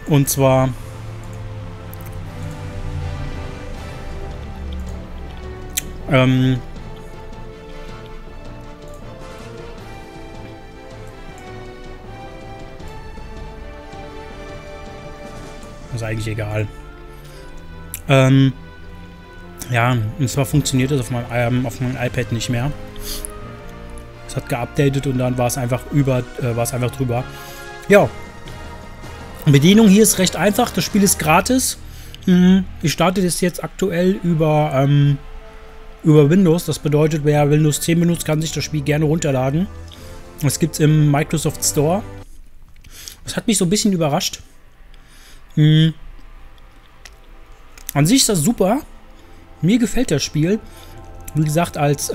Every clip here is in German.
Und zwar ist eigentlich egal. Ja, und zwar funktioniert das auf meinem iPad nicht mehr. Es hat geupdatet und dann war es einfach drüber. Ja. Bedienung hier ist recht einfach. Das Spiel ist gratis. Ich starte das jetzt aktuell über Windows. Das bedeutet, wer Windows 10 benutzt, kann sich das Spiel gerne runterladen. Das gibt es im Microsoft Store. Das hat mich so ein bisschen überrascht. An sich ist das super. Mir gefällt das Spiel. Wie gesagt, als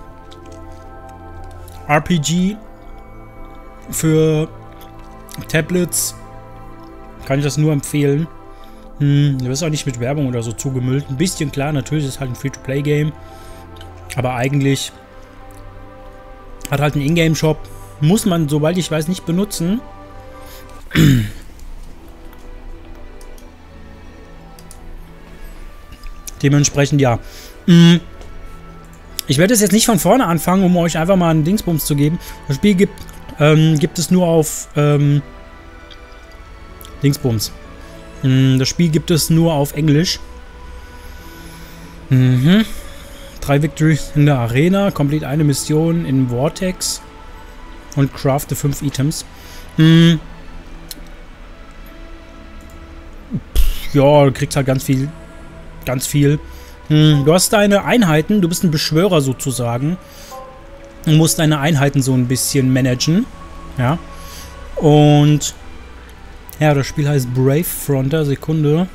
RPG für Tablets kann ich das nur empfehlen. Du wirst auch nicht mit Werbung oder so zugemüllt. Ein bisschen klar, natürlich ist es halt ein Free-to-Play-Game. Aber eigentlich hat halt einen Ingame-Shop. Muss man, soweit ich weiß, nicht benutzen. Dementsprechend, ja. Ich werde es jetzt nicht von vorne anfangen, um euch einfach mal einen Dingsbums zu geben. Das Spiel gibt es nur auf Dingsbums. Das Spiel gibt es nur auf Englisch. 3 Victories in der Arena, komplett eine Mission in Vortex und crafte 5 Items. Ja, du kriegst halt ganz viel. Du hast deine Einheiten, du bist ein Beschwörer sozusagen. Du musst deine Einheiten so ein bisschen managen. Ja. Und ja, das Spiel heißt Brave Frontier. Sekunde.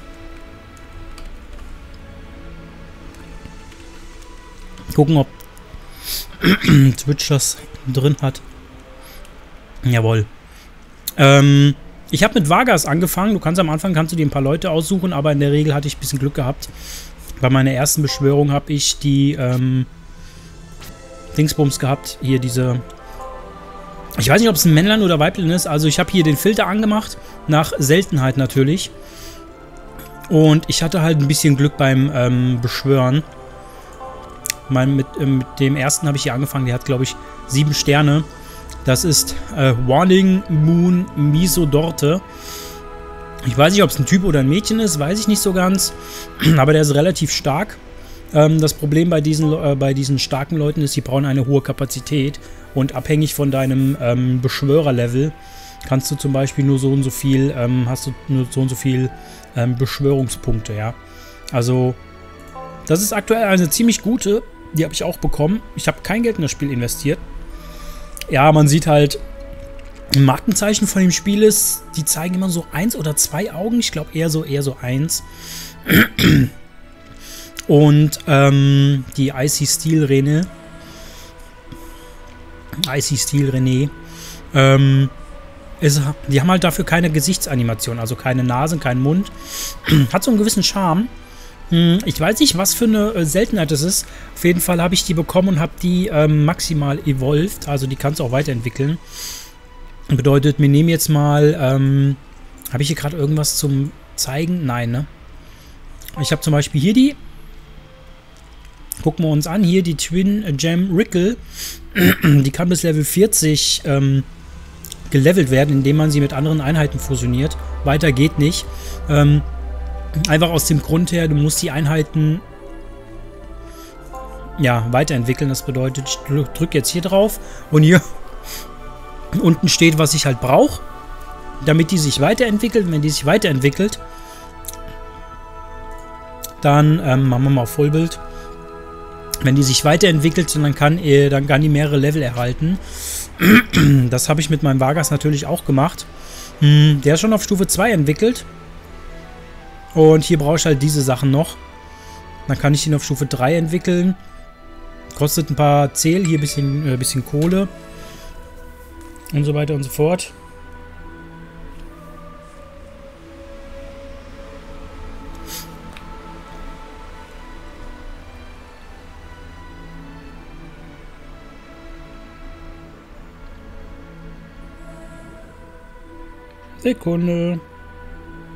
Gucken, ob Twitch das drin hat. Jawohl. Ich habe mit Vargas angefangen. Am Anfang kannst du dir ein paar Leute aussuchen, aber in der Regel hatte ich ein bisschen Glück gehabt. Bei meiner ersten Beschwörung habe ich die Dingsbums gehabt. Hier diese... Ich weiß nicht, ob es ein Männlein oder Weiblein ist. Also ich habe hier den Filter angemacht. Nach Seltenheit natürlich. Und ich hatte halt ein bisschen Glück beim Beschwören. Mit dem ersten habe ich hier angefangen. Der hat, glaube ich, 7 Sterne. Das ist Warning Moon Misodorte. Ich weiß nicht, ob es ein Typ oder ein Mädchen ist. Weiß ich nicht so ganz. Aber der ist relativ stark. Das Problem bei diesen starken Leuten ist, sie brauchen eine hohe Kapazität. Und abhängig von deinem Beschwörerlevel kannst du zum Beispiel nur so und so viel, hast du nur so und so viel Beschwörungspunkte, ja. Also, das ist aktuell eine ziemlich gute. Die habe ich auch bekommen. Ich habe kein Geld in das Spiel investiert. Ja, man sieht halt, ein Markenzeichen von dem Spiel ist, die zeigen immer so 1 oder 2 Augen. Ich glaube eher so 1. Und die Icy Steel René, die haben halt dafür keine Gesichtsanimation, also keine Nase, keinen Mund. Hat so einen gewissen Charme. Ich weiß nicht, was für eine Seltenheit das ist. Auf jeden Fall habe ich die bekommen und habe die maximal evolved. Also die kannst du auch weiterentwickeln. Bedeutet, wir nehmen jetzt mal... habe ich hier gerade irgendwas zum Zeigen? Nein, ne? Ich habe zum Beispiel hier die... Gucken wir uns an. Hier die Twin Gem Rickle. Die kann bis Level 40 gelevelt werden, indem man sie mit anderen Einheiten fusioniert. Weiter geht nicht. Einfach aus dem Grund her, du musst die Einheiten ja, weiterentwickeln. Das bedeutet, ich drücke jetzt hier drauf und hier unten steht, was ich halt brauche, damit die sich weiterentwickelt. Wenn die sich weiterentwickelt, dann machen wir mal auf Vollbild. Wenn die sich weiterentwickelt, dann kann die mehrere Level erhalten. Das habe ich mit meinem Vargas natürlich auch gemacht. Der ist schon auf Stufe 2 entwickelt. Und hier brauche ich halt diese Sachen noch. Dann kann ich ihn auf Stufe 3 entwickeln. Kostet ein paar Zähl, hier ein bisschen Kohle. Und so weiter und so fort. Sekunde.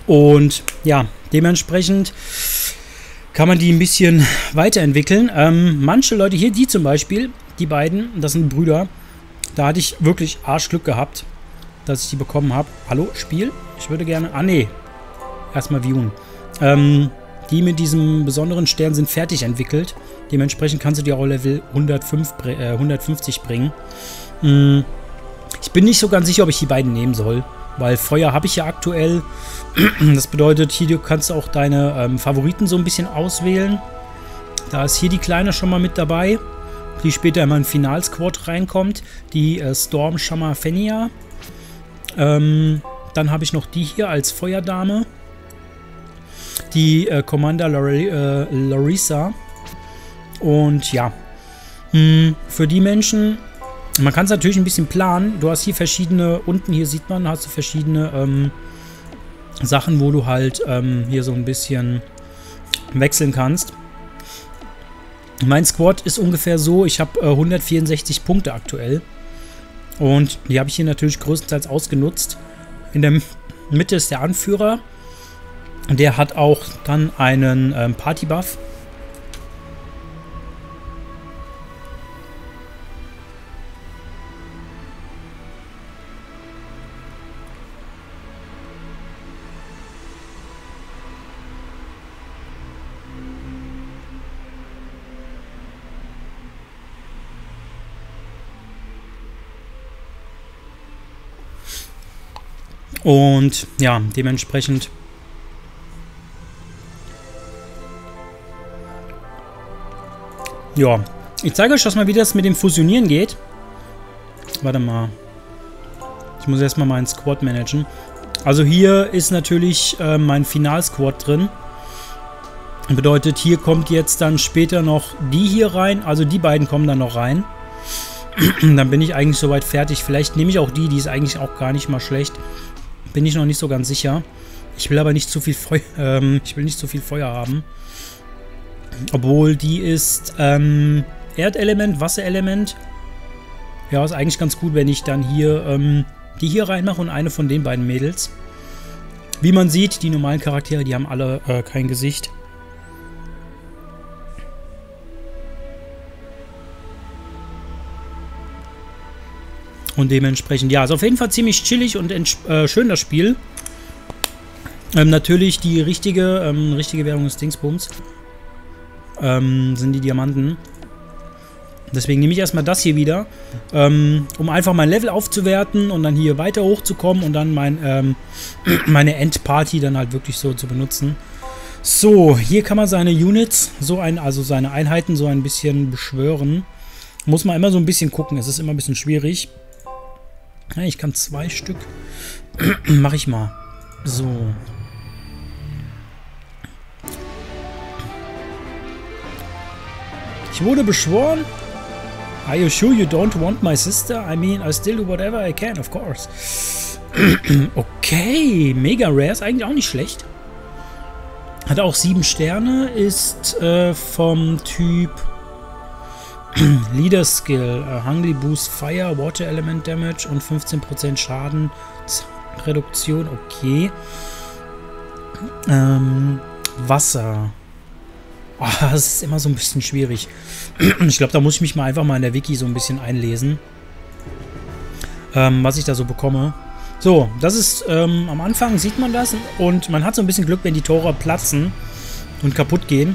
Und ja, dementsprechend kann man die ein bisschen weiterentwickeln. Manche Leute hier, die zum Beispiel, die beiden, das sind Brüder, da hatte ich wirklich Arschglück gehabt, dass ich die bekommen habe. Hallo, Spiel? Ich würde gerne... Ah, nee. Erstmal viewen. Die mit diesem besonderen Stern sind fertig entwickelt. Dementsprechend kannst du die auch Level 150 bringen. Ich bin nicht so ganz sicher, ob ich die beiden nehmen soll. Weil Feuer habe ich ja aktuell. Das bedeutet, hier du kannst auch deine Favoriten so ein bisschen auswählen. Da ist hier die Kleine schon mal mit dabei, die später immer in Finalsquad reinkommt. Die Storm Shamma Fenia. Dann habe ich noch die hier als Feuerdame. Die Commander Larissa. Und ja, für die Menschen, man kann es natürlich ein bisschen planen. Du hast hier verschiedene, unten hier sieht man, hast du verschiedene Sachen, wo du halt hier so ein bisschen wechseln kannst. Mein Squad ist ungefähr so, ich habe 164 Punkte aktuell. Und die habe ich hier natürlich größtenteils ausgenutzt. In der Mitte ist der Anführer. Der hat auch dann einen Party-Buff. Und ja, dementsprechend ja, ich zeige euch das mal, wie das mit dem Fusionieren geht. Warte mal. Ich muss erstmal meinen Squad managen. Also hier ist natürlich mein Final-Squad drin. Bedeutet, hier kommt jetzt dann später noch die hier rein. Also die beiden kommen dann noch rein. Dann bin ich eigentlich soweit fertig. Vielleicht nehme ich auch die ist eigentlich auch gar nicht mal schlecht. Bin ich noch nicht so ganz sicher. Ich will aber nicht zu viel Feuer, ich will nicht zu viel Feuer haben. Obwohl die ist Erdelement, Wasserelement. Ja, ist eigentlich ganz gut, wenn ich dann hier die hier reinmache und eine von den beiden Mädels. Wie man sieht, die normalen Charaktere, die haben alle kein Gesicht. Und dementsprechend, ja, ist auf jeden Fall ziemlich chillig und schön das Spiel. Natürlich die richtige Währung des Dingsbums sind die Diamanten. Deswegen nehme ich erstmal das hier wieder, um einfach mein Level aufzuwerten und dann hier weiter hochzukommen und dann meine Endparty dann halt wirklich so zu benutzen. So, hier kann man seine Units, also seine Einheiten so ein bisschen beschwören. Muss man immer so ein bisschen gucken, es ist immer ein bisschen schwierig. Ja, ich kann 2 Stück. Mach ich mal. So. Ich wurde beschworen. Are you sure you don't want my sister? I mean, I still do whatever I can, of course. Okay, mega rare, ist eigentlich auch nicht schlecht. Hat auch 7 Sterne, ist vom Typ Leader Skill, Hungry Boost Fire, Water Element Damage und 15% Schadensreduktion, okay. Wasser. Oh, das ist immer so ein bisschen schwierig. Ich glaube, da muss ich mich mal einfach mal in der Wiki so ein bisschen einlesen, was ich da so bekomme. So, das ist, am Anfang sieht man das und man hat so ein bisschen Glück, wenn die Tore platzen und kaputt gehen.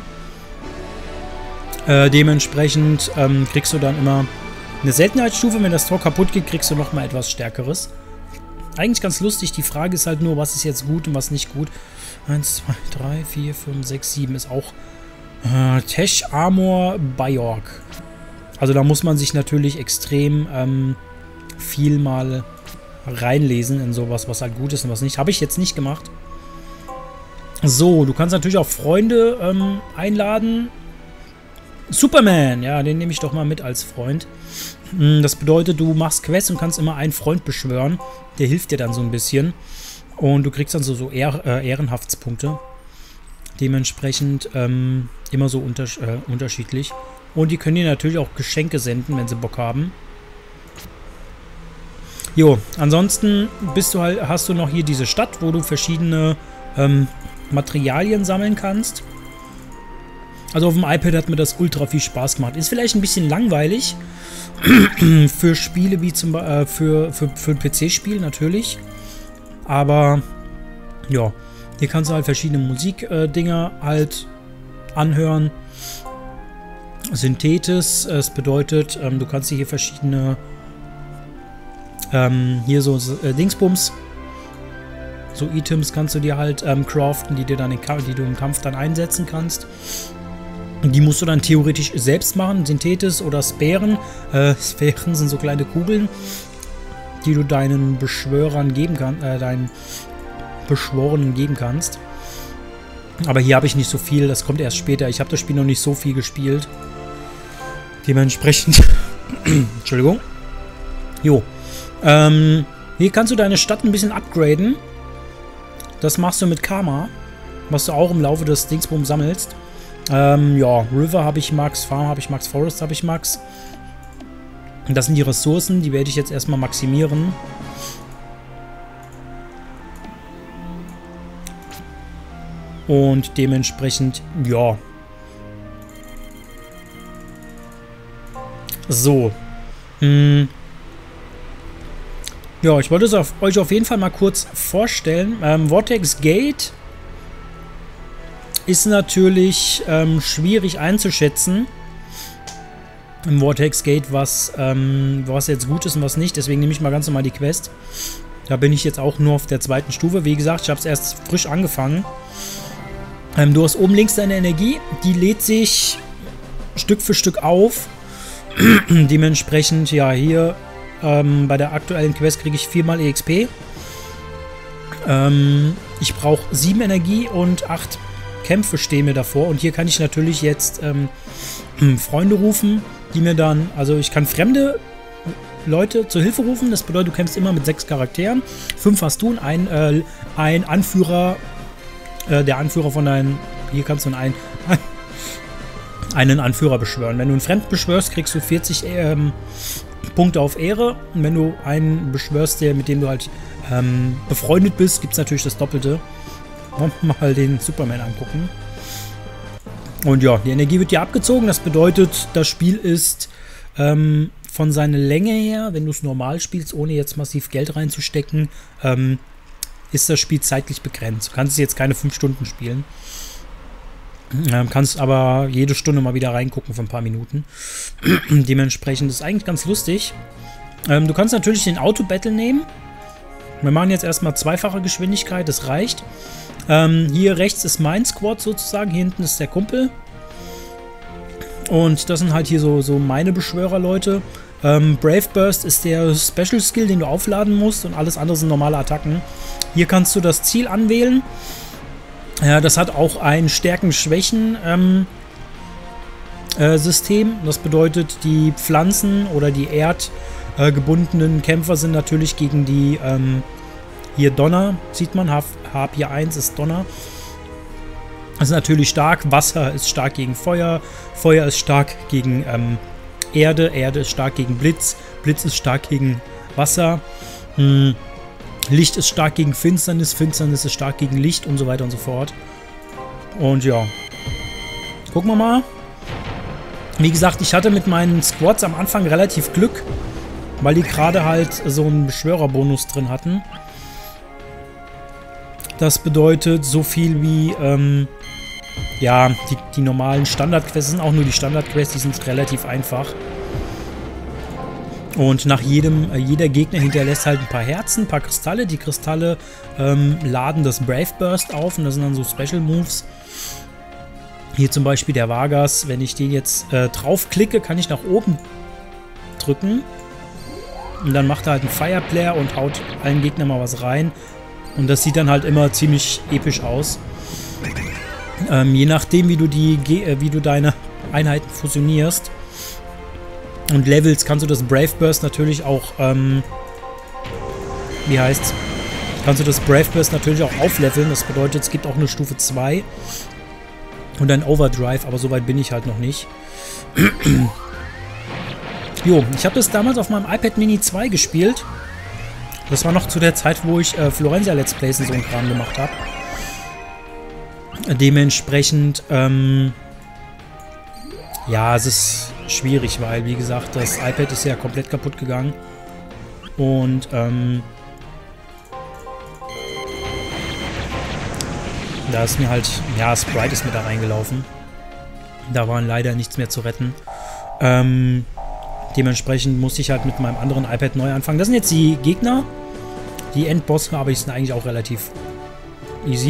Dementsprechend kriegst du dann immer eine Seltenheitsstufe. Wenn das Tor kaputt geht, kriegst du nochmal etwas Stärkeres. Eigentlich ganz lustig. Die Frage ist halt nur, was ist jetzt gut und was nicht gut. 1, 2, 3, 4, 5, 6, 7 ist auch Tesh Armor Bajork. Also da muss man sich natürlich extrem viel mal reinlesen in sowas, was halt gut ist und was nicht. Habe ich jetzt nicht gemacht. So, du kannst natürlich auch Freunde einladen. Superman, ja, den nehme ich doch mal mit als Freund. Das bedeutet, du machst Quests und kannst immer einen Freund beschwören. Der hilft dir dann so ein bisschen. Und du kriegst dann so Ehrenhaftspunkte. Dementsprechend immer so unterschiedlich. Und die können dir natürlich auch Geschenke senden, wenn sie Bock haben. Jo, ansonsten hast du noch hier diese Stadt, wo du verschiedene Materialien sammeln kannst. Also auf dem iPad hat mir das ultra viel Spaß gemacht. Ist vielleicht ein bisschen langweilig für Spiele wie zum Beispiel für ein PC-Spiel natürlich. Aber ja, hier kannst du halt verschiedene Musikdinger halt anhören. Synthetis, es bedeutet, du kannst hier verschiedene hier so Dingsbums, so Items kannst du dir halt craften, die du im Kampf dann einsetzen kannst. Die musst du dann theoretisch selbst machen. Synthetis oder Sphären. Sphären sind so kleine Kugeln, die du deinen Beschwörern geben kannst, deinen Beschworenen geben kannst. Aber hier habe ich nicht so viel, das kommt erst später. Ich habe das Spiel noch nicht so viel gespielt. Dementsprechend. Entschuldigung. Jo. Hier kannst du deine Stadt ein bisschen upgraden. Das machst du mit Karma. Was du auch im Laufe des Dingsbums sammelst. Ja, River habe ich Max, Farm habe ich Max, Forest habe ich Max. Und das sind die Ressourcen, die werde ich jetzt erstmal maximieren. Und dementsprechend, ja. So. Ja, ich wollte es euch auf jeden Fall mal kurz vorstellen. Vortex Gate ist natürlich schwierig einzuschätzen. Im Vortex Gate, was jetzt gut ist und was nicht. Deswegen nehme ich mal ganz normal die Quest. Da bin ich jetzt auch nur auf der 2. Stufe. Wie gesagt, ich habe es erst frisch angefangen. Du hast oben links deine Energie. Die lädt sich Stück für Stück auf. Dementsprechend, ja, hier bei der aktuellen Quest kriege ich 4 mal EXP. Ich brauche 7 Energie und 8 Kämpfe stehen mir davor. Und hier kann ich natürlich jetzt Freunde rufen, die mir dann, also ich kann fremde Leute zur Hilfe rufen. Das bedeutet, du kämpfst immer mit 6 Charakteren. 5 hast du und ein Anführer, der Anführer von deinen, hier kannst du einen Anführer beschwören. Wenn du einen Fremden beschwörst, kriegst du 40 Punkte auf Ehre. Und wenn du einen beschwörst, mit dem du halt befreundet bist, gibt es natürlich das Doppelte. Mal den Superman angucken. Und ja, die Energie wird dir abgezogen. Das bedeutet, das Spiel ist von seiner Länge her, wenn du es normal spielst, ohne jetzt massiv Geld reinzustecken, ist das Spiel zeitlich begrenzt. Du kannst jetzt keine 5 Stunden spielen. Kannst aber jede Stunde mal wieder reingucken für ein paar Minuten. Dementsprechend ist es eigentlich ganz lustig. Du kannst natürlich den Auto-Battle nehmen. Wir machen jetzt erstmal zweifache Geschwindigkeit, das reicht. Hier rechts ist mein Squad sozusagen, hier hinten ist der Kumpel. Und das sind halt hier so meine Beschwörer-Leute. Brave Burst ist der Special Skill, den du aufladen musst, und alles andere sind normale Attacken. Hier kannst du das Ziel anwählen. Ja, das hat auch ein Stärken-Schwächen-System. Das bedeutet, die Pflanzen oder die erdgebundenen Kämpfer sind natürlich gegen die, hier Donner, sieht man, Harpier 1 ist Donner. Das ist natürlich stark. Wasser ist stark gegen Feuer. Feuer ist stark gegen Erde. Erde ist stark gegen Blitz. Blitz ist stark gegen Wasser. Licht ist stark gegen Finsternis. Finsternis ist stark gegen Licht und so weiter und so fort. Und ja. Gucken wir mal. Wie gesagt, ich hatte mit meinen Squads am Anfang relativ Glück, weil die gerade halt so einen Beschwörerbonus drin hatten. Das bedeutet so viel wie, ja, die normalen Standardquests sind auch nur die Standardquests, die sind relativ einfach. Und nach jeder Gegner hinterlässt halt ein paar Herzen, ein paar Kristalle. Die Kristalle laden das Brave Burst auf und das sind dann so Special Moves. Hier zum Beispiel der Vargas, wenn ich den jetzt draufklicke, kann ich nach oben drücken. Und dann macht er halt einen Fireplayer und haut allen Gegnern mal was rein. Und das sieht dann halt immer ziemlich episch aus. Je nachdem, wie du deine Einheiten fusionierst und levelst, kannst du das Brave Burst natürlich auch, kannst du das Brave Burst natürlich auch aufleveln. Das bedeutet, es gibt auch eine Stufe 2 und ein Overdrive, aber soweit bin ich halt noch nicht. Jo, ich habe das damals auf meinem iPad Mini 2 gespielt. Das war noch zu der Zeit, wo ich Florencia Let's Plays und so ein Kram gemacht habe. Dementsprechend, ja, es ist schwierig, weil, wie gesagt, das iPad ist ja komplett kaputt gegangen. Und, da ist mir halt, ja, Sprite ist mir da reingelaufen. Da war leider nichts mehr zu retten. Dementsprechend musste ich halt mit meinem anderen iPad neu anfangen. Das sind jetzt die Gegner. Die Endbosse, aber die sind eigentlich auch relativ easy.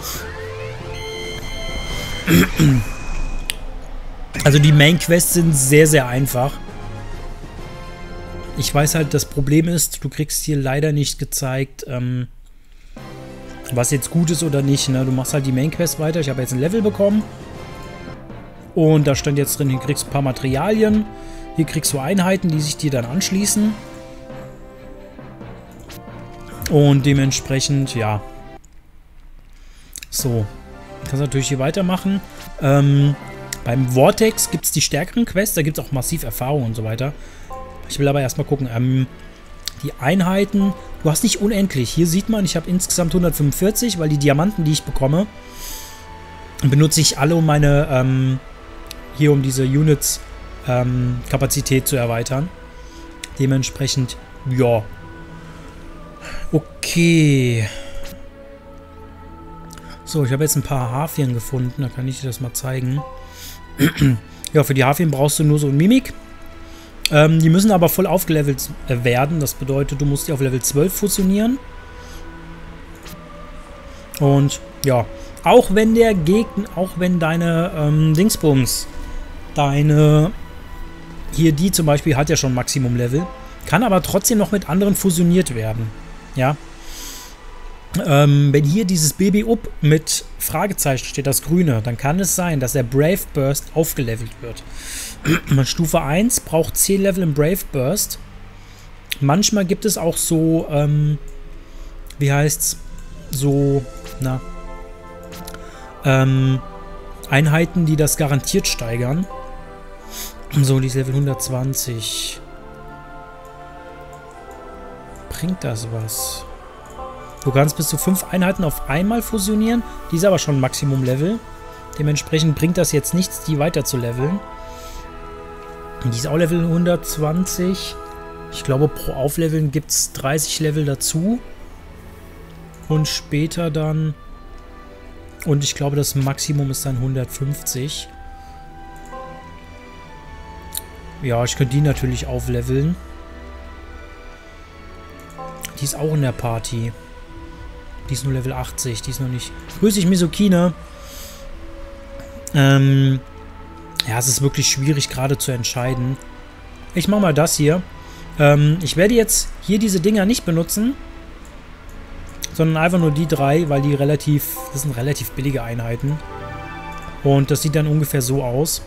Also die Main-Quests sind sehr, sehr einfach. Ich weiß halt, das Problem ist, du kriegst hier leider nicht gezeigt, was jetzt gut ist oder nicht. Ne? Du machst halt die Main-Quest weiter. Ich habe jetzt ein Level bekommen. Und da stand jetzt drin, hier kriegst du ein paar Materialien. Hier kriegst du Einheiten, die sich dir dann anschließen. Und dementsprechend, ja. So. Kannst natürlich hier weitermachen. Beim Vortex gibt es die stärkeren Quests. Da gibt es auch massiv Erfahrung und so weiter. Ich will aber erstmal gucken. Die Einheiten, du hast nicht unendlich. Hier sieht man, ich habe insgesamt 145, weil die Diamanten, die ich bekomme, benutze ich alle, um meine, hier um diese Units Kapazität zu erweitern. Dementsprechend, ja. Okay. So, ich habe jetzt ein paar Harfien gefunden. Da kann ich dir das mal zeigen. Ja, für die Harfien brauchst du nur so ein Mimik. Die müssen aber voll aufgelevelt werden. Das bedeutet, du musst die auf Level 12 fusionieren. Und ja, auch wenn der Gegner, auch wenn deine Dingsbums, deine, hier die zum Beispiel hat ja schon Maximum-Level, kann aber trotzdem noch mit anderen fusioniert werden. Ja. Wenn hier dieses Baby Up mit Fragezeichen steht, das Grüne, dann kann es sein, dass der Brave Burst aufgelevelt wird. Stufe 1 braucht 10 Level im Brave Burst. Manchmal gibt es auch so, wie heißt's, so, na, Einheiten, die das garantiert steigern. So, die ist Level 120. Bringt das was? Du kannst bis zu 5 Einheiten auf einmal fusionieren. Die ist aber schon Maximum-Level. Dementsprechend bringt das jetzt nichts, die weiter zu leveln. Die ist auch Level 120. Ich glaube, pro Aufleveln gibt es 30 Level dazu. Und später dann... Und ich glaube, das Maximum ist dann 150. Ja, ich könnte die natürlich aufleveln. Die ist auch in der Party. Die ist nur Level 80. Die ist noch nicht... Grüß dich, Misokine. Ja, es ist wirklich schwierig gerade zu entscheiden. Ich mache mal das hier. Ich werde jetzt hier diese Dinger nicht benutzen. Sondern einfach nur die 3, weil die relativ... Das sind relativ billige Einheiten. Und das sieht dann ungefähr so aus.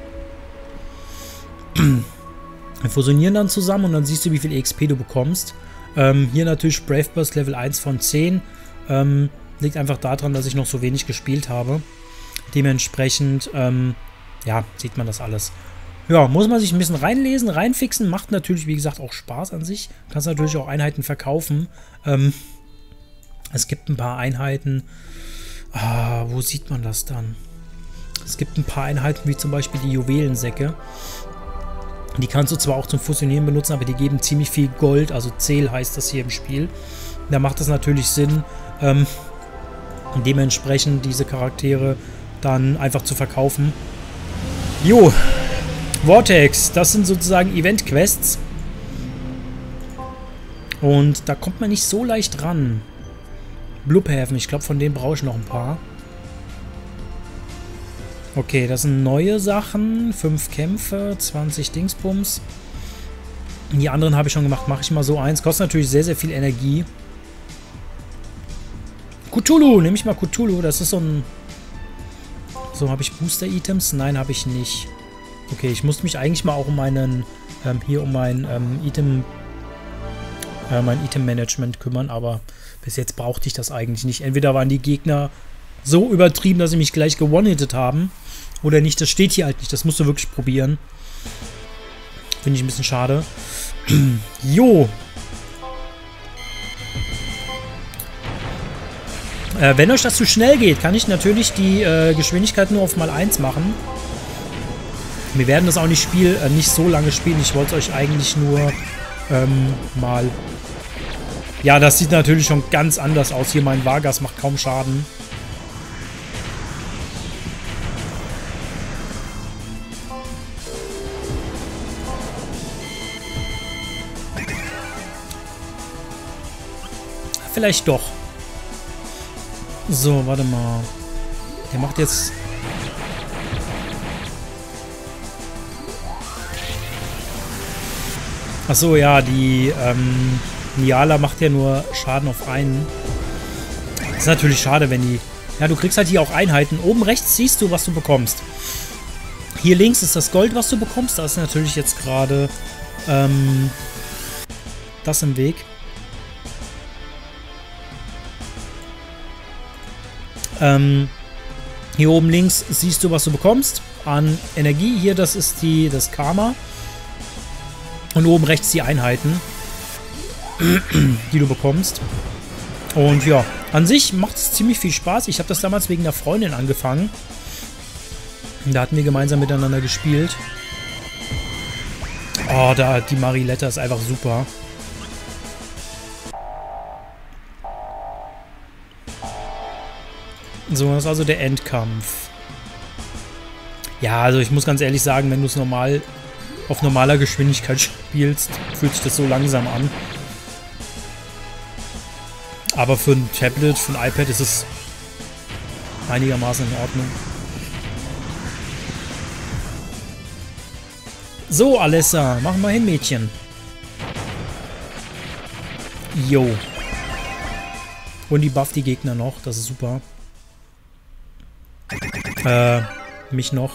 Wir fusionieren dann zusammen und dann siehst du, wie viel EXP du bekommst. Hier natürlich Brave Burst Level 1 von 10. Liegt einfach daran, dass ich noch so wenig gespielt habe. Dementsprechend, ja, sieht man das alles. Ja, muss man sich ein bisschen reinlesen, reinfixen. Macht natürlich, wie gesagt, auch Spaß an sich. Kannst natürlich auch Einheiten verkaufen. Es gibt ein paar Einheiten. Wo sieht man das dann? Es gibt ein paar Einheiten, wie zum Beispiel die Juwelensäcke. Die kannst du zwar auch zum Fusionieren benutzen, aber die geben ziemlich viel Gold, also Zähl heißt das hier im Spiel. Da macht es natürlich Sinn, dementsprechend diese Charaktere dann einfach zu verkaufen. Jo, Vortex, das sind sozusagen Event-Quests. Und da kommt man nicht so leicht ran. Bloodhaven, ich glaube, von denen brauche ich noch ein paar. Okay, das sind neue Sachen. 5 Kämpfe, 20 Dingsbums. Die anderen habe ich schon gemacht. Mache ich mal so eins. Kostet natürlich sehr, sehr viel Energie. Cthulhu, nehme ich mal Cthulhu. Das ist so ein... So, habe ich Booster-Items? Nein, habe ich nicht. Okay, ich musste mich eigentlich mal auch um meinen... hier um mein mein Item-Management kümmern, aber bis jetzt brauchte ich das eigentlich nicht. Entweder waren die Gegner so übertrieben, dass sie mich gleich gewone-hittet haben, oder nicht. Das steht hier halt nicht. Das musst du wirklich probieren. Finde ich ein bisschen schade. Jo. Wenn euch das zu schnell geht, kann ich natürlich die Geschwindigkeit nur auf mal 1 machen. Wir werden das auch nicht so lange spielen. Ich wollte es euch eigentlich nur mal... Ja, das sieht natürlich schon ganz anders aus. Hier mein Vargas macht kaum Schaden. Vielleicht doch. So, warte mal. Der macht jetzt... Achso, ja, die Niala macht ja nur Schaden auf einen. Das ist natürlich schade, wenn die... Ja, du kriegst halt hier auch Einheiten. Oben rechts siehst du, was du bekommst. Hier links ist das Gold, was du bekommst. Da ist natürlich jetzt gerade das im Weg. Hier oben links siehst du, was du bekommst an Energie. Hier, das ist das Karma. Und oben rechts die Einheiten, die du bekommst. Und ja, an sich macht es ziemlich viel Spaß. Ich habe das damals wegen einer Freundin angefangen. Da hatten wir gemeinsam miteinander gespielt. Oh, die Mariletta ist einfach super. So, das ist also der Endkampf. Ja, also ich muss ganz ehrlich sagen, wenn du es auf normaler Geschwindigkeit spielst, fühlt sich das so langsam an. Aber für ein Tablet, für ein iPad ist es einigermaßen in Ordnung. So, Alessa, mach mal hin, Mädchen. Jo. Und die buff die Gegner noch, das ist super. Mich noch.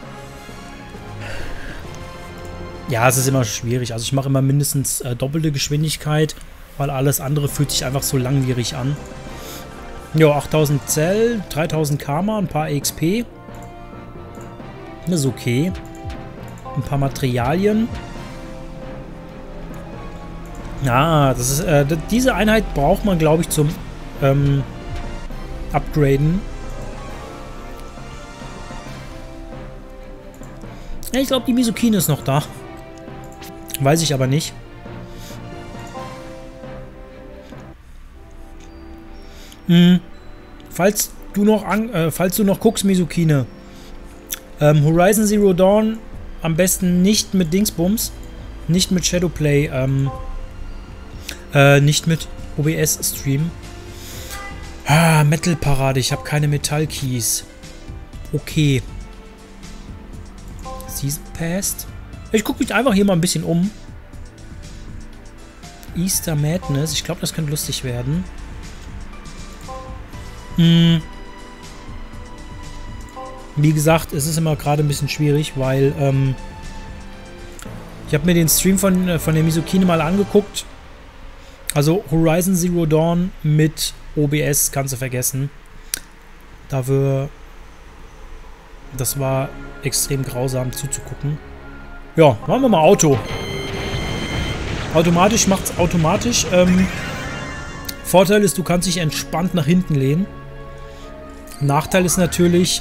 Ja, es ist immer schwierig. Also ich mache immer mindestens doppelte Geschwindigkeit, weil alles andere fühlt sich einfach so langwierig an. Jo, 8000 Zell, 3000 Karma, ein paar XP. Das ist okay. Ein paar Materialien. Ja, das ist, diese Einheit braucht man, glaube ich, zum Upgraden. Ja, ich glaube, die Misukine ist noch da. Weiß ich aber nicht. Falls du noch guckst, Misukine. Horizon Zero Dawn am besten nicht mit Dingsbums. Nicht mit Shadowplay. Nicht mit OBS streamen. Ah, Metal Parade. Ich habe keine Metallkeys. Okay. Season Past. Ich gucke mich einfach hier mal ein bisschen um. Easter Madness. Ich glaube, das könnte lustig werden. Wie gesagt, es ist immer gerade ein bisschen schwierig, weil ich habe mir den Stream von der Misukine mal angeguckt. Also Horizon Zero Dawn mit OBS kannst du vergessen. Dafür... Das war extrem grausam zuzugucken. Ja, machen wir mal Auto. Automatisch macht's automatisch. Vorteil ist, du kannst dich entspannt nach hinten lehnen. Nachteil ist natürlich,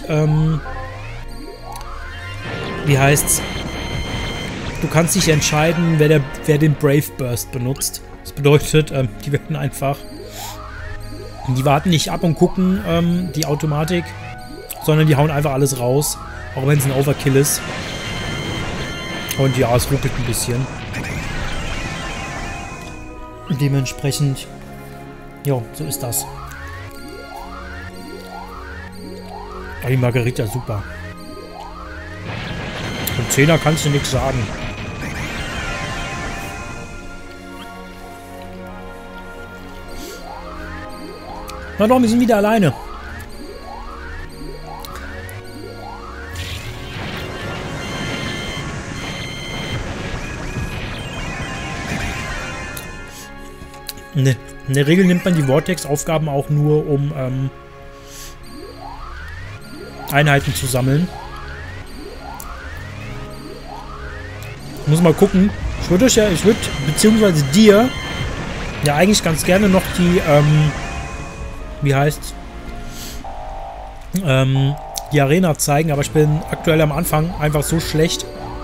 wie heißt's? Du kannst dich entscheiden, wer den Brave Burst benutzt. Das bedeutet, die werden einfach... Die warten nicht ab und gucken die Automatik, sondern die hauen einfach alles raus, auch wenn es ein Overkill ist. Und ja, es ruckelt ein bisschen. Dementsprechend, jo, so ist das. Aber die Margarita, super. Vom 10er kannst du nichts sagen. Na doch, wir sind wieder alleine. Ne, in der Regel nimmt man die Vortex-Aufgaben auch nur, um Einheiten zu sammeln. Ich muss mal gucken. Ich würde beziehungsweise dir, ja eigentlich ganz gerne noch die, wie heißt, die Arena zeigen, aber ich bin aktuell am Anfang einfach so schlecht,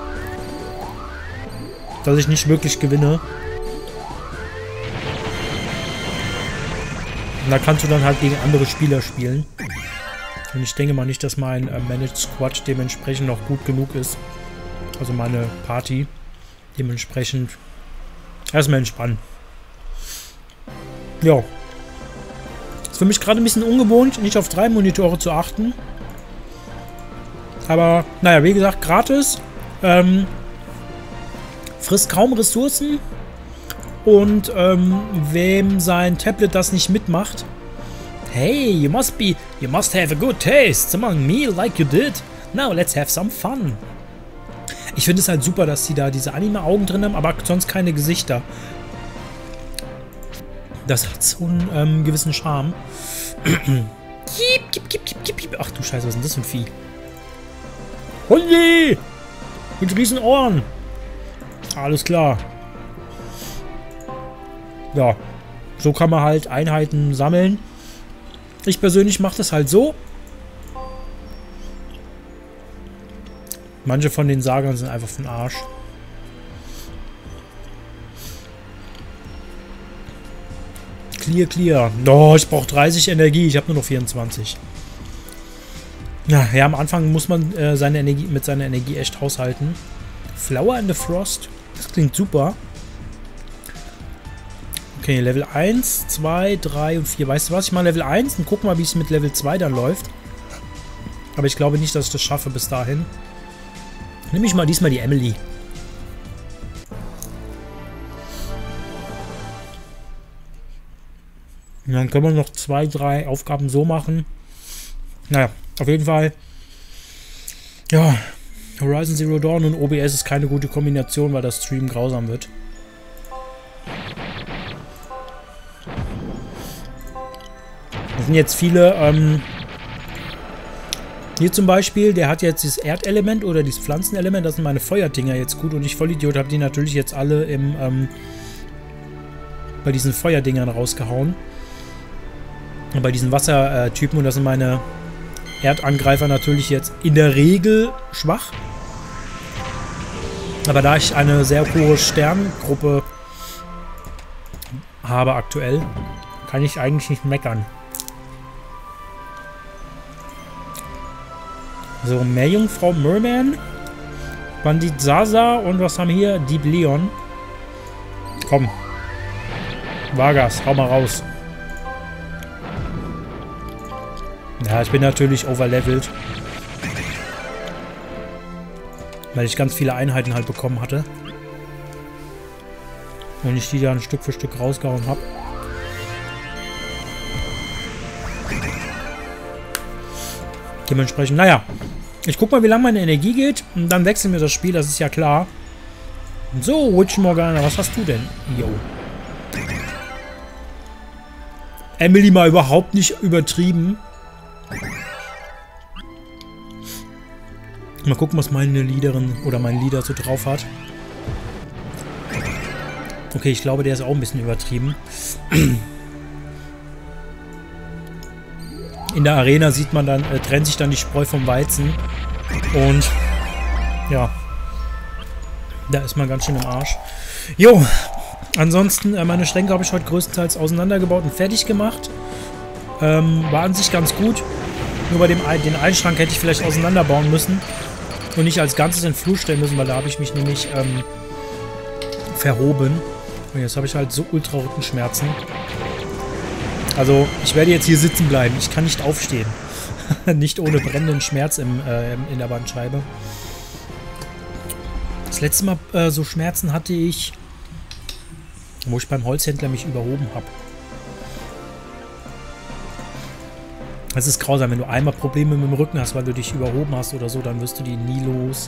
dass ich nicht wirklich gewinne. Und da kannst du dann halt gegen andere Spieler spielen. Und ich denke mal nicht, dass mein Managed Squad dementsprechend noch gut genug ist. Also meine Party. Dementsprechend erstmal entspannen. Ja. Ist für mich gerade ein bisschen ungewohnt, nicht auf 3 Monitore zu achten. Aber, naja, wie gesagt, gratis. Frisst kaum Ressourcen. Und wem sein Tablet das nicht mitmacht, hey, you must have a good taste among me like you did. Now let's have some fun. Ich finde es halt super, dass sie da diese Anime-Augen drin haben, aber sonst keine Gesichter. Das hat so einen gewissen Charme. Ach du Scheiße, was ist denn das für ein Vieh? Hundi! Mit riesen Ohren. Alles klar. Ja, so kann man halt Einheiten sammeln. Ich persönlich mache das halt so. Manche von den Sagern sind einfach für den Arsch. Clear, clear. Oh, ich brauche 30 Energie. Ich habe nur noch 24. Ja, am Anfang muss man mit seiner Energie echt haushalten. Flower in the Frost. Das klingt super. Okay, Level 1, 2, 3 und 4. Weißt du was? Ich mache Level 1 und guck mal, wie es mit Level 2 dann läuft. Aber ich glaube nicht, dass ich das schaffe bis dahin. Nehme ich mal diesmal die Emily. Und dann können wir noch 2, 3 Aufgaben so machen. Naja, auf jeden Fall. Ja, Horizon Zero Dawn und OBS ist keine gute Kombination, weil das Stream grausam wird. Das sind jetzt viele, hier zum Beispiel, der hat jetzt dieses Erdelement oder dieses Pflanzenelement, das sind meine Feuerdinger jetzt gut und ich Vollidiot habe die natürlich jetzt alle bei diesen Feuerdingern rausgehauen. Und bei diesen Wassertypen und das sind meine Erdangreifer natürlich jetzt in der Regel schwach. Aber da ich eine sehr hohe Sterngruppe habe aktuell, kann ich eigentlich nicht meckern. So, Meerjungfrau Merman, Bandit Sasa und was haben wir hier? Deep Leon. Komm. Vargas, hau mal raus. Ja, ich bin natürlich overlevelt. Weil ich ganz viele Einheiten halt bekommen hatte. Und ich die dann Stück für Stück rausgehauen habe. Dementsprechend, naja. Ich guck mal, wie lange meine Energie geht. Und dann wechseln wir das Spiel, das ist ja klar. So, Witch Morgana, was hast du denn? Jo. Emily mal überhaupt nicht übertrieben. Mal gucken, was meine Leaderin oder mein Leader so drauf hat. Okay, ich glaube, der ist auch ein bisschen übertrieben. In der Arena sieht man dann, trennt sich dann die Spreu vom Weizen. Und ja, da ist man ganz schön im Arsch. Jo, ansonsten, meine Schränke habe ich heute größtenteils auseinandergebaut und fertig gemacht. War an sich ganz gut. Nur bei den einen Schrank hätte ich vielleicht auseinanderbauen müssen. Und nicht als Ganzes in den Flur stellen müssen, weil da habe ich mich nämlich verhoben. Und jetzt habe ich halt so ultra Rückenschmerzen. Also, ich werde jetzt hier sitzen bleiben. Ich kann nicht aufstehen. Nicht ohne brennenden Schmerz in der Bandscheibe. Das letzte Mal so Schmerzen hatte ich, wo ich beim Holzhändler mich überhoben habe. Das ist grausam, wenn du einmal Probleme mit dem Rücken hast, weil du dich überhoben hast oder so, dann wirst du die nie los.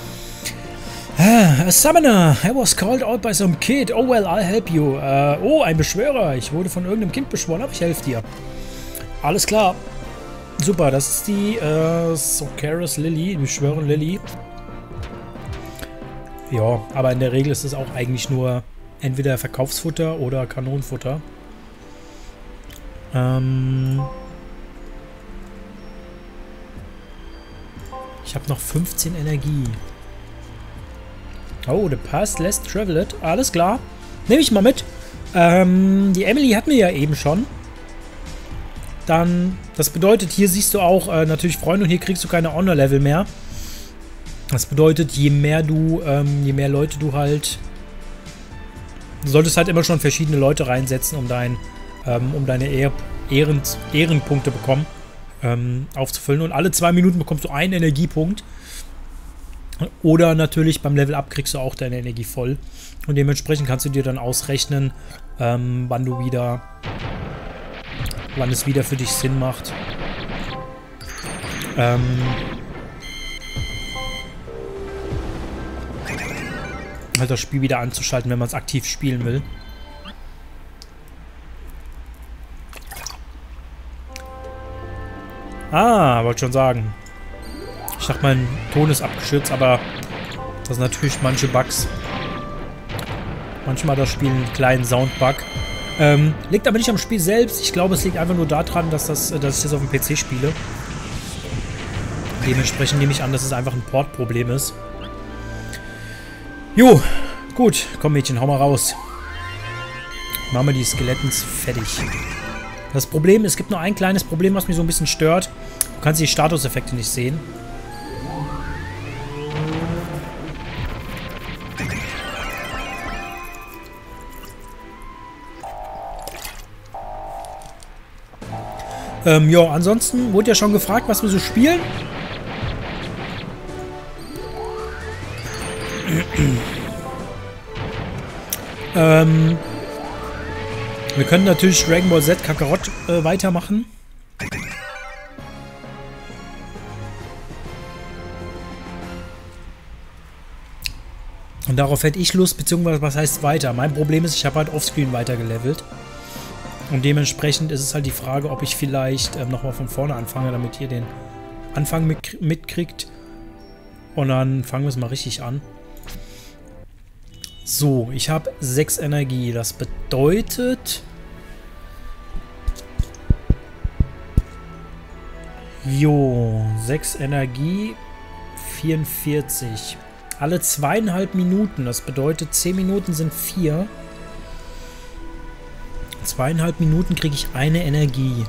A summoner. I was called out by some kid. Oh well, I'll help you. Oh, ein Beschwörer. Ich wurde von irgendeinem Kind beschworen, aber ich helfe dir. Alles klar. Super, das ist die Socaris Lily, die Beschwörerin Lily. Ja, aber in der Regel ist es auch eigentlich nur entweder Verkaufsfutter oder Kanonenfutter. habe noch 15 Energie. Oh, the past less traveled. Alles klar. Nehme ich mal mit. Die Emily hatten wir ja eben schon. Dann, das bedeutet, hier siehst du auch natürlich Freunde und hier kriegst du keine Honor-Level mehr. Das bedeutet, je mehr Leute du halt... Du solltest halt immer schon verschiedene Leute reinsetzen, um deine Ehrenpunkte bekommen, aufzufüllen. Und alle 2 Minuten bekommst du einen Energiepunkt. Oder natürlich beim Level Up kriegst du auch deine Energie voll. Und dementsprechend kannst du dir dann ausrechnen, wann es wieder für dich Sinn macht. Halt das Spiel wieder anzuschalten, wenn man es aktiv spielen will. Ah, wollte schon sagen. Ich dachte, mein Ton ist abgeschützt, aber das sind natürlich manche Bugs. Manchmal hat das Spiel einen kleinen Soundbug. Liegt aber nicht am Spiel selbst. Ich glaube, es liegt einfach nur daran, dass ich das auf dem PC spiele. Dementsprechend nehme ich an, dass es einfach ein Portproblem ist. Jo, gut. Komm, Mädchen, hau mal raus. Machen wir die Skelettons fertig. Das Problem, es gibt nur ein kleines Problem, was mich so ein bisschen stört. Du kannst die Statuseffekte nicht sehen. Ja, ansonsten wurde ja schon gefragt, was wir so spielen. Wir können natürlich Dragon Ball Z Kakarot weitermachen. Und darauf hätte ich Lust, beziehungsweise was heißt weiter? Mein Problem ist, ich habe halt offscreen weitergelevelt. Und dementsprechend ist es halt die Frage, ob ich vielleicht nochmal von vorne anfange, damit ihr den Anfang mitkriegt. Und dann fangen wir es mal richtig an. So, ich habe 6 Energie. Das bedeutet... Jo, 6 Energie, 44. Alle 2,5 Minuten. Das bedeutet, 10 Minuten sind 4. 2,5 Minuten kriege ich eine Energie.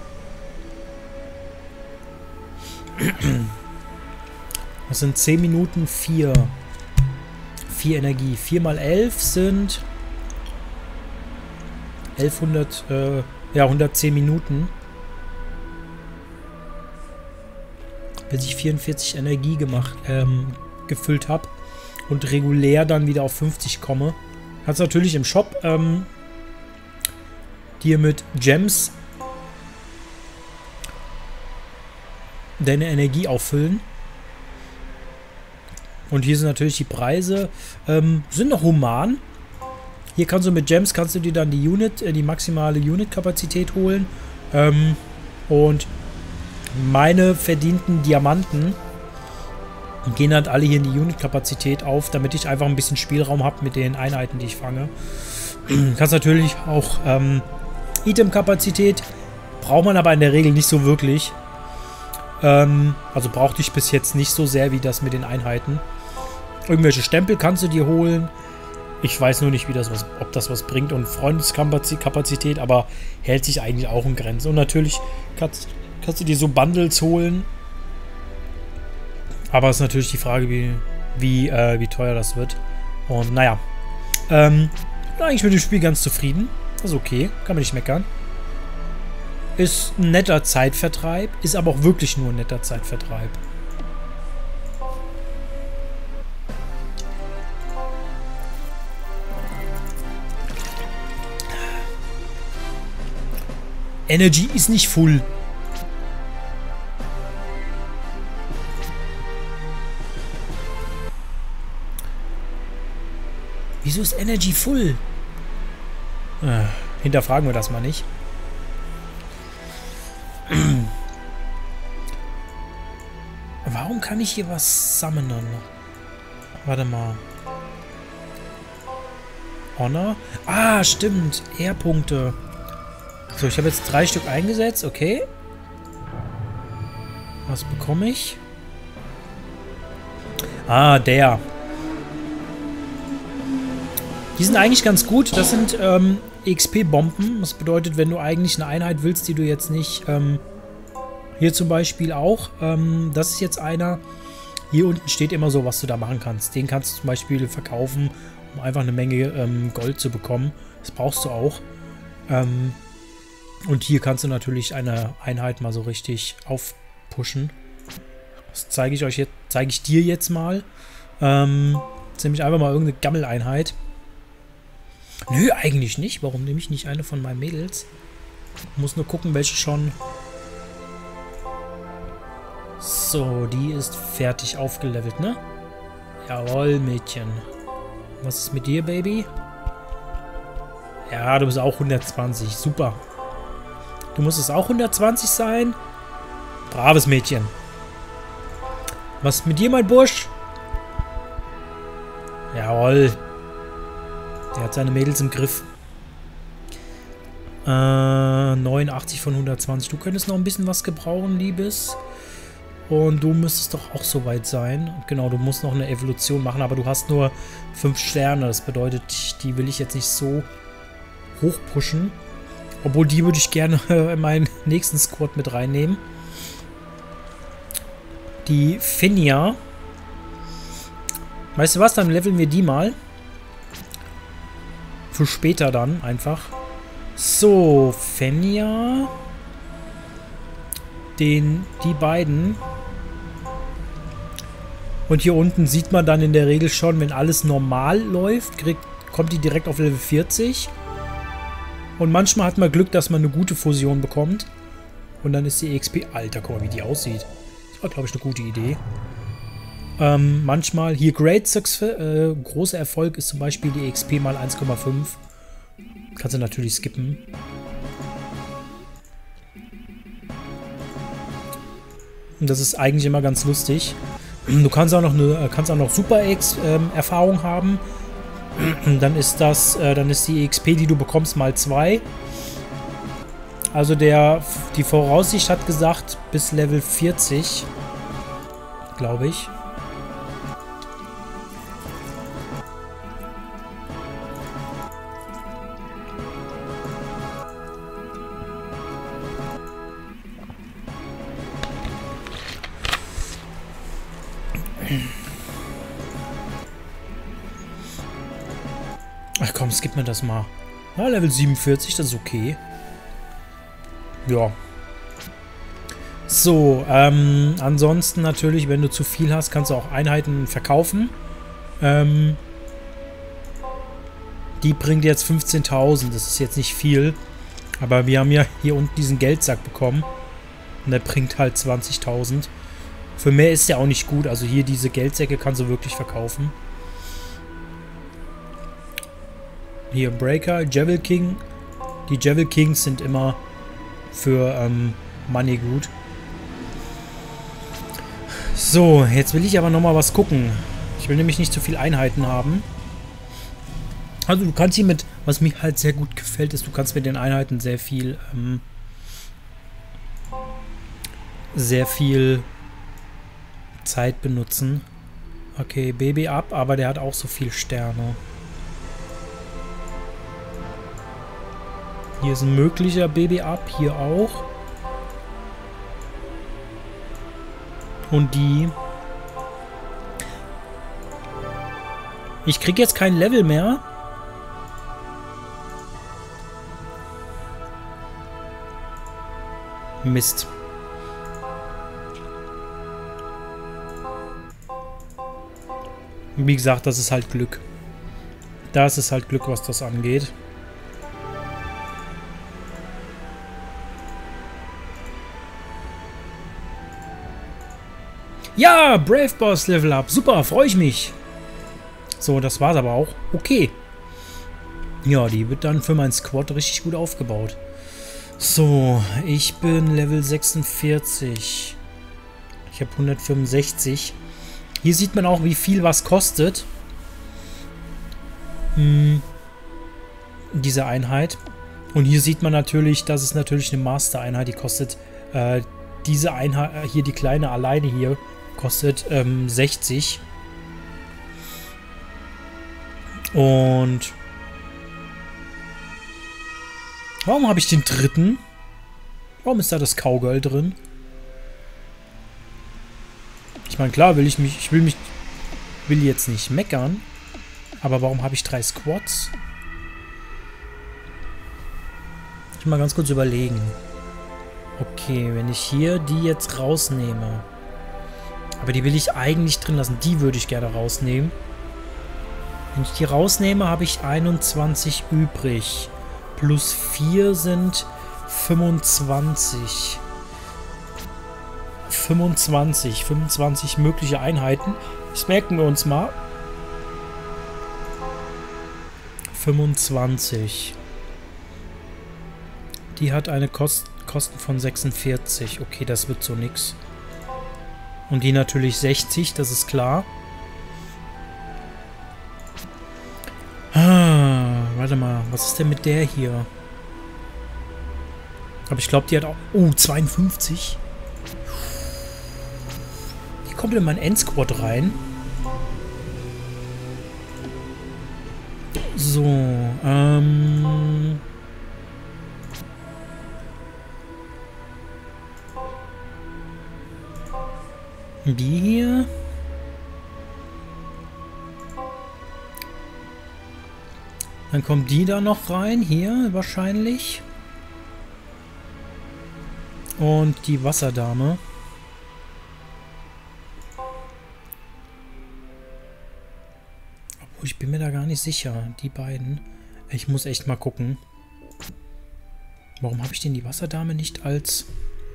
Das sind 10 Minuten 4. 4 Energie. 4 mal 11 sind 110 Minuten. Bis ich 44 Energie gefüllt habe und regulär dann wieder auf 50 komme. Kannst natürlich im Shop dir mit Gems deine Energie auffüllen. Und hier sind natürlich die Preise, sind noch human. Hier kannst du mit Gems, kannst du dir dann die maximale Unit-Kapazität holen. Und meine verdienten Diamanten gehen halt alle hier in die Unit-Kapazität auf, damit ich einfach ein bisschen Spielraum habe mit den Einheiten, die ich fange. Kannst natürlich auch Item-Kapazität, braucht man aber in der Regel nicht so wirklich. Also brauchte ich bis jetzt nicht so sehr wie das mit den Einheiten. Irgendwelche Stempel kannst du dir holen. Ich weiß nur nicht, ob das was bringt. Und Freundeskapazität, aber hält sich eigentlich auch in Grenzen. Und natürlich kannst du dir so Bundles holen. Aber es ist natürlich die Frage, wie teuer das wird. Und naja. Eigentlich mit dem Spiel ganz zufrieden. Das ist okay. Kann man nicht meckern. Ist ein netter Zeitvertreib. Ist aber auch wirklich nur ein netter Zeitvertreib. Energy ist nicht full. Wieso ist Energy full? Hinterfragen wir das mal nicht. Warum kann ich hier was summonen? Warte mal. Honor? Ah, stimmt. R-Punkte. So, ich habe jetzt 3 Stück eingesetzt. Okay. Was bekomme ich? Ah, der. Die sind eigentlich ganz gut. Das sind XP-Bomben. Das bedeutet, wenn du eigentlich eine Einheit willst, die du jetzt nicht... hier zum Beispiel auch. Das ist jetzt einer. Hier unten steht immer so, was du da machen kannst. Den kannst du zum Beispiel verkaufen, um einfach eine Menge Gold zu bekommen. Das brauchst du auch. Und hier kannst du natürlich eine Einheit mal so richtig aufpushen. Das zeige ich dir jetzt mal. Ziemlich einfach mal irgendeine Gammeleinheit. Nö, eigentlich nicht. Warum nehme ich nicht eine von meinen Mädels? Muss nur gucken, welche schon... So, die ist fertig aufgelevelt, ne? Jawohl, Mädchen. Was ist mit dir, Baby? Ja, du bist auch 120. Super. Du musst es auch 120 sein. Braves Mädchen. Was ist mit dir, mein Bursch? Jawohl. Der hat seine Mädels im Griff. 89 von 120. Du könntest noch ein bisschen was gebrauchen, Liebes. Und du müsstest doch auch soweit sein. Genau, du musst noch eine Evolution machen, aber du hast nur 5 Sterne. Das bedeutet, die will ich jetzt nicht so hoch pushen. Obwohl, die würde ich gerne in meinen nächsten Squad mit reinnehmen. Die Finja. Weißt du was, dann leveln wir die mal. Für später dann einfach. So, Fenja. Die beiden. Und hier unten sieht man dann in der Regel schon, wenn alles normal läuft, kommt die direkt auf Level 40. Und manchmal hat man Glück, dass man eine gute Fusion bekommt. Und dann ist die EXP... Alter, guck mal, wie die aussieht. Das war, glaube ich, eine gute Idee. Manchmal... Hier Great Success... großer Erfolg ist zum Beispiel die EXP mal 1,5. Kannst du natürlich skippen. Und das ist eigentlich immer ganz lustig. Du kannst auch noch Super Erfahrung haben. Dann ist die XP, die du bekommst, mal 2. Also die Voraussicht hat gesagt, bis Level 40, glaube ich. Ach komm, skip mir das mal. Ja, Level 47, das ist okay. Ja. So, ansonsten natürlich, wenn du zu viel hast, kannst du auch Einheiten verkaufen. Die bringt jetzt 15.000, das ist jetzt nicht viel. Aber wir haben ja hier unten diesen Geldsack bekommen. Und der bringt halt 20.000. Für mehr ist der auch nicht gut, also hier diese Geldsäcke kannst du wirklich verkaufen. Hier Breaker, Javel King. Die Javel Kings sind immer für Money gut. So, jetzt will ich aber nochmal was gucken. Ich will nämlich nicht zu viel Einheiten haben. Also du kannst hier mit, was mir halt sehr gut gefällt, ist, du kannst mit den Einheiten sehr viel Zeit benutzen. Okay, Baby ab, aber der hat auch so viel Sterne. Hier ist ein möglicher Baby ab, hier auch. Und die... Ich krieg jetzt kein Level mehr. Mist. Wie gesagt, das ist halt Glück. Das ist halt Glück, was das angeht. Ja, Brave Boss Level Up. Super, freue ich mich. So, das war's aber auch. Okay. Ja, die wird dann für meinen Squad richtig gut aufgebaut. So, ich bin Level 46. Ich habe 165. Hier sieht man auch, wie viel was kostet. Diese Einheit. Und hier sieht man natürlich, das ist natürlich eine Master-Einheit. Die kostet, diese Einheit, hier die kleine alleine hier, kostet 60. Und warum habe ich den dritten? Warum ist da das Cowgirl drin? Ich meine, klar, will jetzt nicht meckern. Aber warum habe ich 3 Squads? Ich will mal ganz kurz überlegen. Okay, wenn ich hier die jetzt rausnehme. Aber die will ich eigentlich drin lassen. Die würde ich gerne rausnehmen. Wenn ich die rausnehme, habe ich 21 übrig. Plus 4 sind 25. 25 mögliche Einheiten. Das merken wir uns mal. 25. Die hat eine Kosten von 46. Okay, das wird so nix. Und die natürlich 60, das ist klar. Warte mal, was ist denn mit der hier? Aber ich glaube, die hat auch... Oh, 52. Die kommt in mein Endsquad rein. So, die hier. Dann kommt die da noch rein, hier wahrscheinlich. Und die Wasserdame. Obwohl, ich bin mir da gar nicht sicher. Die beiden. Ich muss echt mal gucken. Warum habe ich denn die Wasserdame nicht als...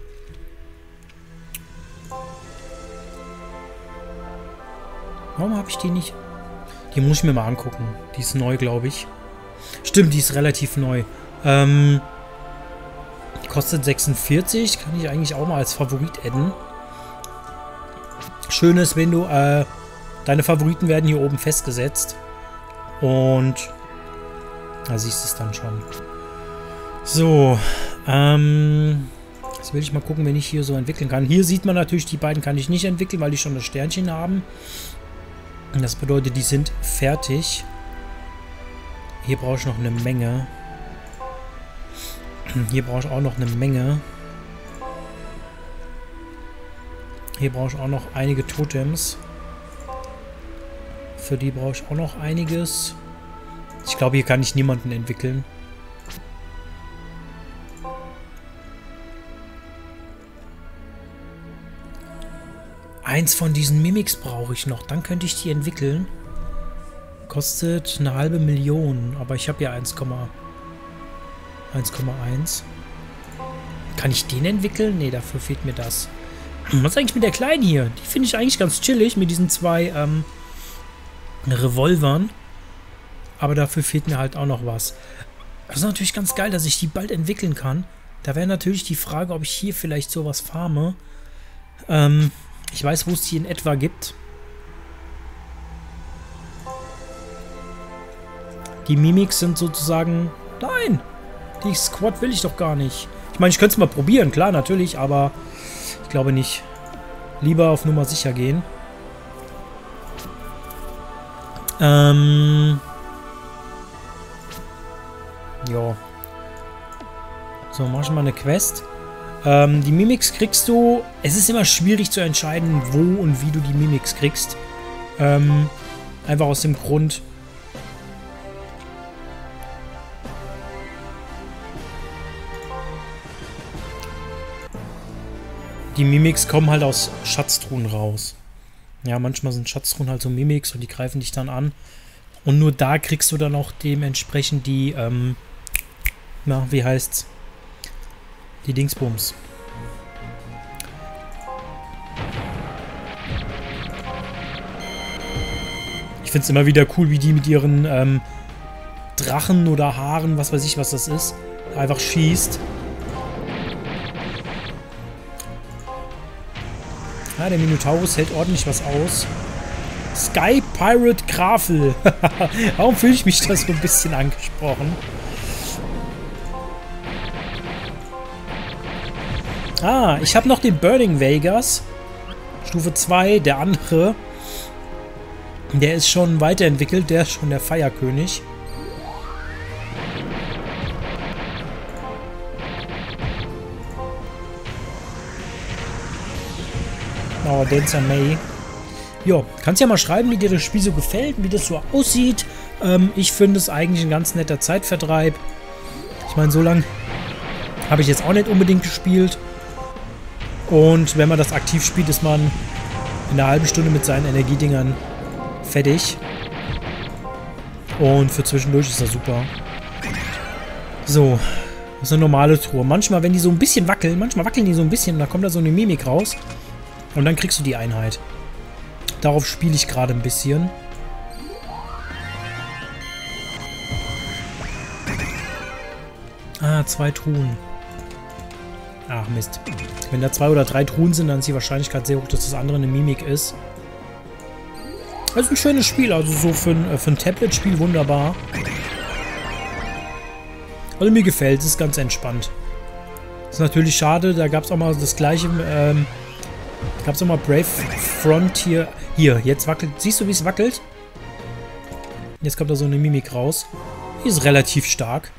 Warum habe ich die nicht... Die muss ich mir mal angucken. Die ist neu, glaube ich. Stimmt, die ist relativ neu. Die kostet 46. Kann ich eigentlich auch mal als Favorit adden. Schön ist, wenn du... deine Favoriten werden hier oben festgesetzt. Und... Da siehst du es dann schon. So. Jetzt will ich mal gucken, wenn ich hier so entwickeln kann. Hier sieht man natürlich, die beiden kann ich nicht entwickeln, weil die schon das Sternchen haben. Das bedeutet, die sind fertig. Hier brauche ich noch eine Menge. Hier brauche ich auch noch eine Menge. Hier brauche ich auch noch einige Totems. Für die brauche ich auch noch einiges. Ich glaube, hier kann ich niemanden entwickeln. Eins von diesen Mimics brauche ich noch. Dann könnte ich die entwickeln. Kostet eine halbe Million. Aber ich habe ja 1,1. Kann ich den entwickeln? Ne, dafür fehlt mir das. Was ist eigentlich mit der Kleinen hier? Die finde ich eigentlich ganz chillig mit diesen 2 Revolvern. Aber dafür fehlt mir halt auch noch was. Das ist natürlich ganz geil, dass ich die bald entwickeln kann. Da wäre natürlich die Frage, ob ich hier vielleicht sowas farme. Ich weiß, wo es die in etwa gibt. Die Mimics sind sozusagen... Nein! Die Squad will ich doch gar nicht. Ich meine, ich könnte es mal probieren, klar, natürlich, aber ich glaube nicht. Lieber auf Nummer sicher gehen. Ja. So, mach ich mal eine Quest. Die Mimics kriegst du... Es ist immer schwierig zu entscheiden, wo und wie du die Mimics kriegst. Einfach aus dem Grund... Die Mimics kommen halt aus Schatztruhen raus. Ja, manchmal sind Schatztruhen halt so Mimics und die greifen dich dann an. Und nur da kriegst du dann auch dementsprechend die, na, wie heißt's? Die Dingsbums. Ich find's immer wieder cool, wie die mit ihren, Drachen oder Haaren, was weiß ich, was das ist, einfach schießt. Ja, der Minotaurus hält ordentlich was aus. Sky Pirate Grafel. Warum fühle ich mich da so ein bisschen angesprochen? Ah, ich habe noch den Burning Vegas. Stufe 2, der andere. Der ist schon weiterentwickelt, der ist schon der Feierkönig. Oh, Dancer May. Jo, kannst ja mal schreiben, wie dir das Spiel so gefällt, wie das so aussieht. Ich finde es eigentlich ein ganz netter Zeitvertreib. Ich meine, so lange habe ich jetzt auch nicht unbedingt gespielt. Und wenn man das aktiv spielt, ist man in einer halben Stunde mit seinen Energiedingern fertig. Und für zwischendurch ist das super. So, das ist eine normale Truhe. Manchmal, wenn die so ein bisschen wackeln, manchmal wackeln die so ein bisschen, da kommt da so eine Mimik raus. Und dann kriegst du die Einheit. Darauf spiele ich gerade ein bisschen. Ah, 2 Truhen. Ach, Mist. Wenn da 2 oder 3 Truhen sind, dann ist die Wahrscheinlichkeit sehr hoch, dass das andere eine Mimik ist. Das ist ein schönes Spiel, also so für ein Tablet-Spiel wunderbar. Also mir gefällt es, ist ganz entspannt. Ist natürlich schade, da gab es auch mal das gleiche, gab es auch mal Brave Frontier. Hier, jetzt wackelt, siehst du, wie es wackelt? Jetzt kommt da so eine Mimik raus. Die ist relativ stark.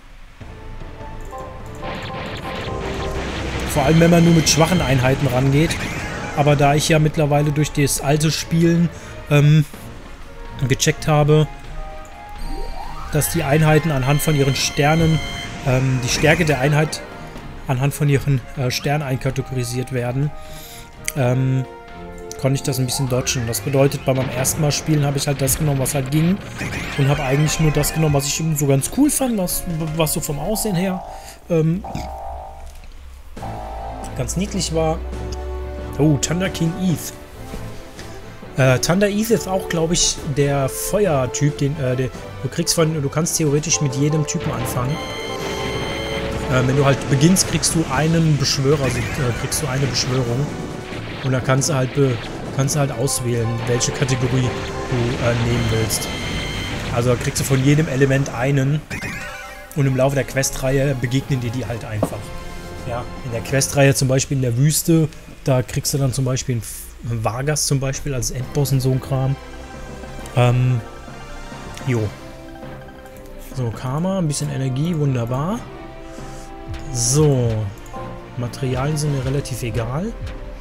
Vor allem, wenn man nur mit schwachen Einheiten rangeht. Aber da ich ja mittlerweile durch das alte Spielen gecheckt habe, dass die Einheiten anhand von ihren Sternen, die Stärke der Einheit anhand von ihren Sternen einkategorisiert werden, konnte ich das ein bisschen dodgen. Das bedeutet, bei meinem ersten Mal spielen habe ich halt das genommen, was halt ging. Und habe eigentlich nur das genommen, was ich so ganz cool fand, was so vom Aussehen her ganz niedlich war. Oh, Thunder King Eve. Thunder Eve ist auch, glaube ich, der Feuertyp, den du kannst theoretisch mit jedem Typen anfangen. Wenn du halt beginnst, kriegst du einen Beschwörer, also kriegst du eine Beschwörung. Und dann kannst du halt auswählen, welche Kategorie du nehmen willst. Also kriegst du von jedem Element einen. Und im Laufe der Questreihe begegnen dir die halt einfach. Ja, in der Questreihe zum Beispiel in der Wüste, da kriegst du dann zum Beispiel einen Vargas zum Beispiel als Endboss und so ein Kram. Jo. So, Karma, ein bisschen Energie, wunderbar. So. Materialien sind mir relativ egal.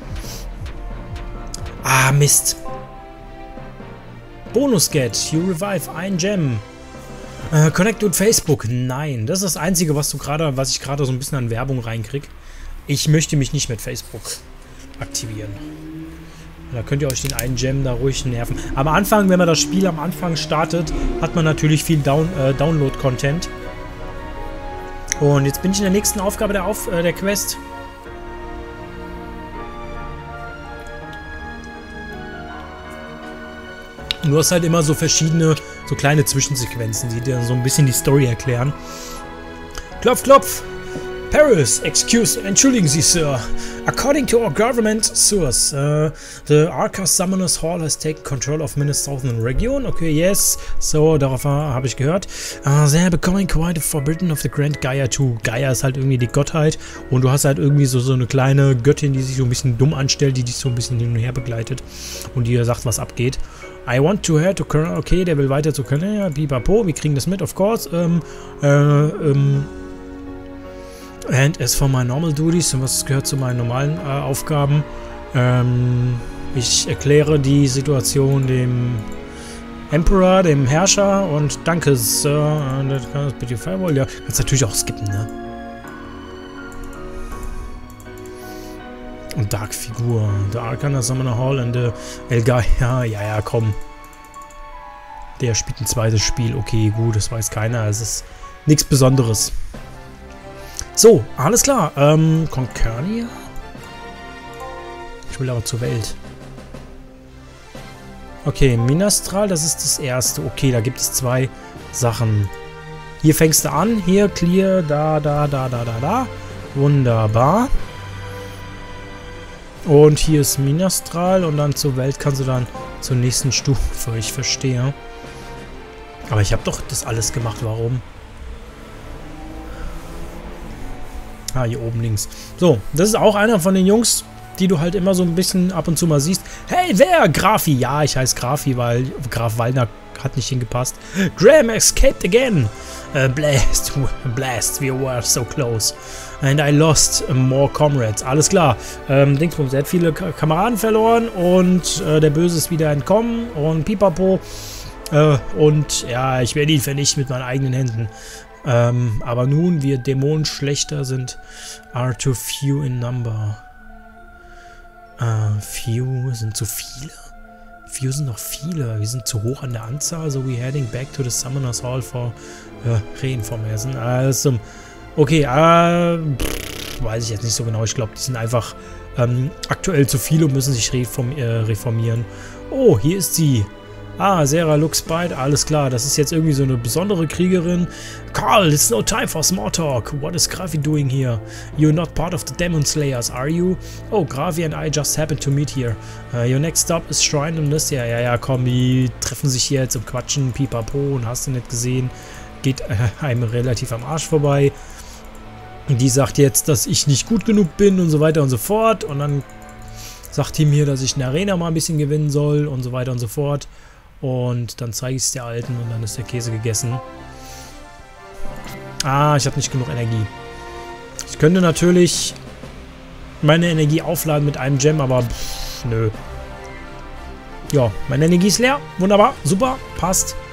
Ah, Mist. Bonus-Get. You revive. Ein Gem. Connect with Facebook. Nein. Das ist das Einzige, was ich gerade so ein bisschen an Werbung reinkriege. Ich möchte mich nicht mit Facebook aktivieren. Da könnt ihr euch den einen Gem da ruhig nerven. Am Anfang, wenn man das Spiel am Anfang startet, hat man natürlich viel Download-Content. Und jetzt bin ich in der nächsten Aufgabe der Quest. Und du hast halt immer so verschiedene, so kleine Zwischensequenzen, die dir so ein bisschen die Story erklären. Klopf, klopf! Paris, entschuldigen Sie, Sir. According to our government source, the Arca Summoners Hall has taken control of Minas Southern Region. Okay, yes. So, darauf habe ich gehört. They are becoming quite forbidden of the Grand Gaia too. Gaia ist halt irgendwie die Gottheit. Und du hast halt irgendwie so eine kleine Göttin, die sich so ein bisschen dumm anstellt, die dich so ein bisschen hin und her begleitet. Und die dir sagt, was abgeht. I want to head to Korea. Okay, der will weiter zu Korea. Bipapo, wir kriegen das mit, of course. And as for my normal duties, und was gehört zu meinen normalen Aufgaben, ich erkläre die Situation dem Emperor, dem Herrscher, und danke, Sir. Bitte Firewall, ja. Kannst natürlich auch skippen, ne? Und Dark Figur. The Arcana Summoner Hall and the Elgaia. Ja, komm. Der spielt ein zweites Spiel. Okay, gut, das weiß keiner. Es ist nichts Besonderes. So, alles klar. Conkernia? Ich will aber zur Welt. Okay, Minastral, das ist das erste. Okay, da gibt es 2 Sachen. Hier fängst du an. Hier, clear, da. Wunderbar. Und hier ist Minastral und dann zur Welt kannst du dann zur nächsten Stufe. Ich verstehe. Aber ich habe doch das alles gemacht. Warum? Ah, hier oben links. So, das ist auch einer von den Jungs, die du halt immer so ein bisschen ab und zu mal siehst. Hey, wer? Grafi. Ja, ich heiße Grafi, weil Graf Waldner hat nicht hingepasst. Graham escaped again. Blast, we were so close. And I lost more comrades. Alles klar. Dingsbums, er hat viele Kameraden verloren und der Böse ist wieder entkommen und pipapo. Und ja, ich werde ihn vernichten mit meinen eigenen Händen. Aber nun, wir Dämonenschlechter are too few in number. Few sind zu viele? Few sind noch viele. Wir sind zu hoch an der Anzahl. So, we're heading back to the Summoners Hall for Reinformation. Also, okay, weiß ich jetzt nicht so genau. Ich glaube, die sind einfach aktuell zu viele und müssen sich reformieren. Oh, hier ist sie. Ah, Sarah looks bite. Alles klar, das ist jetzt irgendwie so eine besondere Kriegerin. Carl, it's no time for small talk. What is Grafi doing here? You're not part of the Demon Slayers, are you? Oh, Grafi and I just happened to meet here. Your next stop is Shrine and this. Ja, komm, die treffen sich jetzt und quatschen, pipapo, und hast du nicht gesehen. Geht einem relativ am Arsch vorbei. Die sagt jetzt, dass ich nicht gut genug bin und so weiter und so fort. Und dann sagt die mir, dass ich in der Arena mal ein bisschen gewinnen soll und so weiter und so fort. Und dann zeige ich es der Alten und dann ist der Käse gegessen. Ah, ich habe nicht genug Energie. Ich könnte natürlich meine Energie aufladen mit einem Gem, aber nö. Ja, meine Energie ist leer. Wunderbar, super, passt.